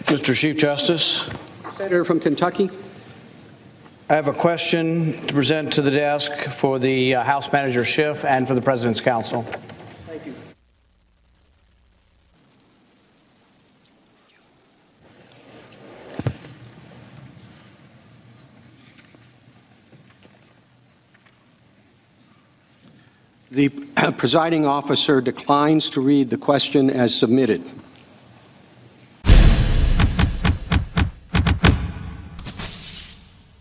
Mr. Chief Justice, Senator from Kentucky. I have a question to present to the desk for the House Manager Schiff and for the President's Counsel. Thank you. The presiding officer declines to read the question as submitted.